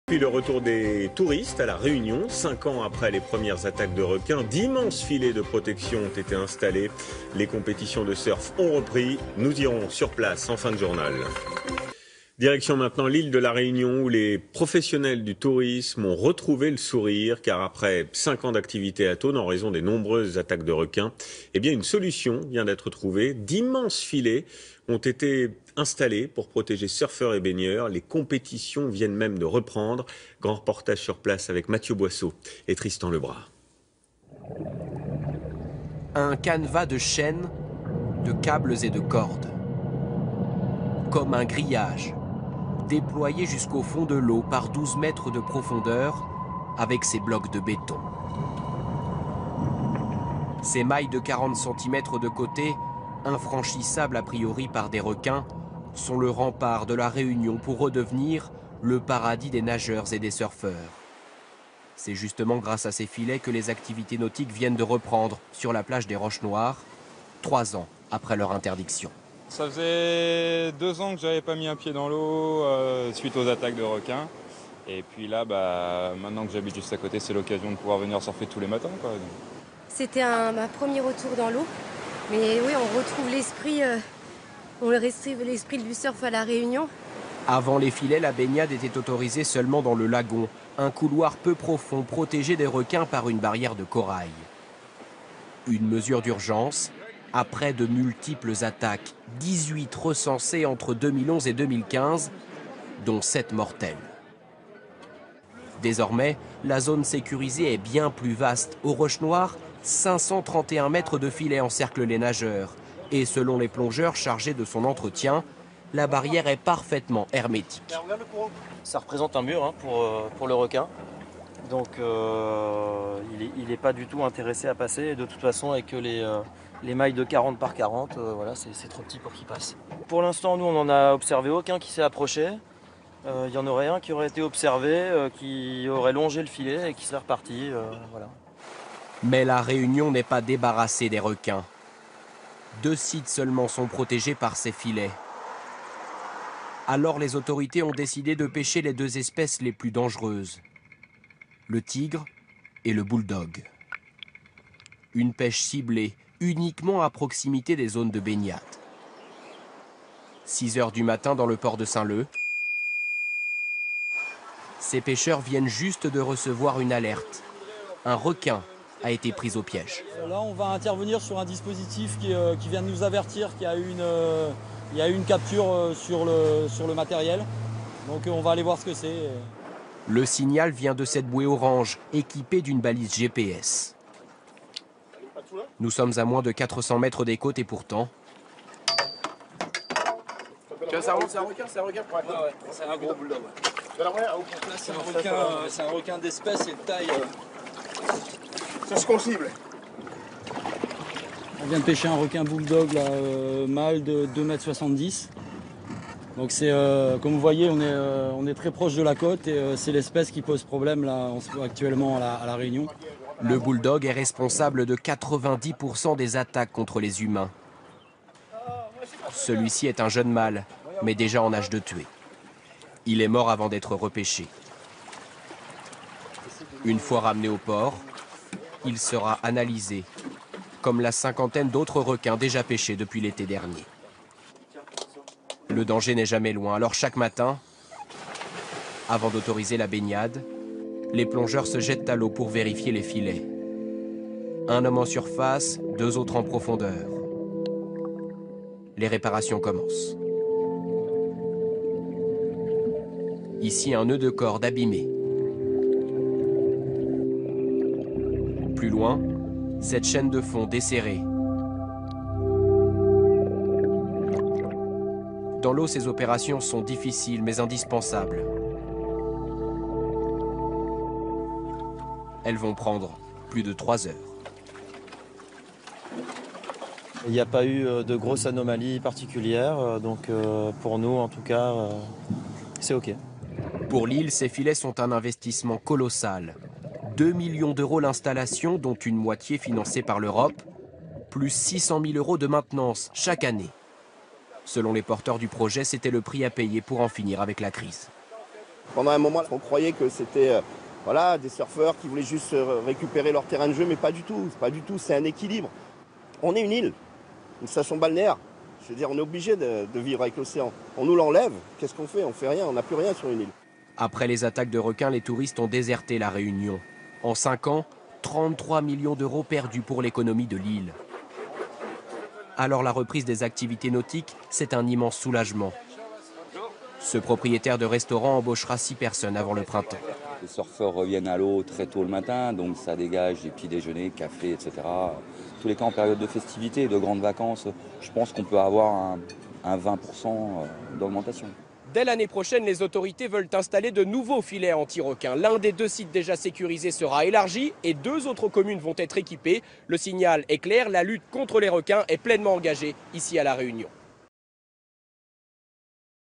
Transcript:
Puis le retour des touristes à La Réunion, 5 ans après les premières attaques de requins, d'immenses filets de protection ont été installés. Les compétitions de surf ont repris. Nous irons sur place en fin de journal. Direction maintenant l'île de La Réunion où les professionnels du tourisme ont retrouvé le sourire car après 5 ans d'activité atone en raison des nombreuses attaques de requins, eh bien une solution vient d'être trouvée. D'immenses filets ont été installés pour protéger surfeurs et baigneurs. Les compétitions viennent même de reprendre. Grand reportage sur place avec Mathieu Boisseau et Tristan Lebras. Un canevas de chaînes, de câbles et de cordes. Comme un grillage, déployé jusqu'au fond de l'eau par 12 mètres de profondeur avec ses blocs de béton. Ces mailles de 40 cm de côté, infranchissables a priori par des requins, sont le rempart de La Réunion pour redevenir le paradis des nageurs et des surfeurs. C'est justement grâce à ces filets que les activités nautiques viennent de reprendre sur la plage des Roches Noires, 3 ans après leur interdiction. Ça faisait 2 ans que j'avais pas mis un pied dans l'eau suite aux attaques de requins. Et puis là, maintenant que j'habite juste à côté, c'est l'occasion de pouvoir venir surfer tous les matins, quoi. C'était ma premier retour dans l'eau. Mais oui, on retrouve l'esprit du surf à La Réunion. Avant les filets, la baignade était autorisée seulement dans le lagon, un couloir peu profond protégé des requins par une barrière de corail. Une mesure d'urgence après de multiples attaques, 18 recensées entre 2011 et 2015, dont 7 mortelles. Désormais, la zone sécurisée est bien plus vaste. Aux Roches Noires, 531 mètres de filets encerclent les nageurs. Et selon les plongeurs chargés de son entretien, la barrière est parfaitement hermétique. Ça représente un mur pour le requin. Donc il n'est pas du tout intéressé à passer. Et de toute façon, avec les mailles de 40 par 40, voilà, c'est trop petit pour qu'il passe. Pour l'instant, nous, on n'en a observé aucun qui s'est approché. Il y en aurait un qui aurait été observé, qui aurait longé le filet et qui serait reparti. Voilà. Mais La Réunion n'est pas débarrassée des requins. 2 sites seulement sont protégés par ces filets. Alors les autorités ont décidé de pêcher les 2 espèces les plus dangereuses, le tigre et le bulldog. Une pêche ciblée uniquement à proximité des zones de baignade. 6 heures du matin dans le port de Saint-Leu. Ces pêcheurs viennent juste de recevoir une alerte. Un requin a été pris au piège. Là, on va intervenir sur un dispositif qui vient de nous avertir qu'il y a eu une capture sur le matériel. Donc on va aller voir ce que c'est. Le signal vient de cette bouée orange, équipée d'une balise GPS. Nous sommes à moins de 400 mètres des côtes et pourtant... C'est un requin, c'est un requin. Ouais, c'est un gros bulldog. C'est un requin d'espèce et de taille. C'est ce qu'on cible. On vient de pêcher un requin bulldog là, mâle de 2,70 m. Donc c'est comme vous voyez, on est très proche de la côte et c'est l'espèce qui pose problème là actuellement à la Réunion. Le bulldog est responsable de 90% des attaques contre les humains. Celui-ci est un jeune mâle, mais déjà en âge de tuer. Il est mort avant d'être repêché. Une fois ramené au port, il sera analysé, comme la cinquantaine d'autres requins déjà pêchés depuis l'été dernier. Le danger n'est jamais loin, alors chaque matin, avant d'autoriser la baignade, les plongeurs se jettent à l'eau pour vérifier les filets. Un homme en surface, 2 autres en profondeur. Les réparations commencent. Ici, un nœud de corde abîmé. Plus loin, cette chaîne de fond desserrée. Dans l'eau, ces opérations sont difficiles mais indispensables. Elles vont prendre plus de 3 heures. Il n'y a pas eu de grosses anomalies particulières, donc pour nous en tout cas, c'est OK. Pour l'île, ces filets sont un investissement colossal. 2 millions d'euros l'installation, dont une moitié financée par l'Europe, plus 600 000 euros de maintenance chaque année. Selon les porteurs du projet, c'était le prix à payer pour en finir avec la crise. Pendant un moment, on croyait que c'était voilà, des surfeurs qui voulaient juste récupérer leur terrain de jeu, mais pas du tout. Pas du tout, c'est un équilibre. On est une île, une station balnéaire. Je veux dire, on est obligé de vivre avec l'océan. On nous l'enlève, qu'est-ce qu'on fait? On fait rien, on n'a plus rien sur une île. Après les attaques de requins, les touristes ont déserté la Réunion. En 5 ans, 33 millions d'euros perdus pour l'économie de l'île. Alors la reprise des activités nautiques, c'est un immense soulagement. Ce propriétaire de restaurant embauchera 6 personnes avant le printemps. Les surfeurs reviennent à l'eau très tôt le matin, donc ça dégage des petits déjeuners, cafés, etc. Tous les cas en période de festivités, de grandes vacances, je pense qu'on peut avoir un 20% d'augmentation. Dès l'année prochaine, les autorités veulent installer de nouveaux filets anti-requins. L'un des 2 sites déjà sécurisés sera élargi et 2 autres communes vont être équipées. Le signal est clair, la lutte contre les requins est pleinement engagée ici à La Réunion.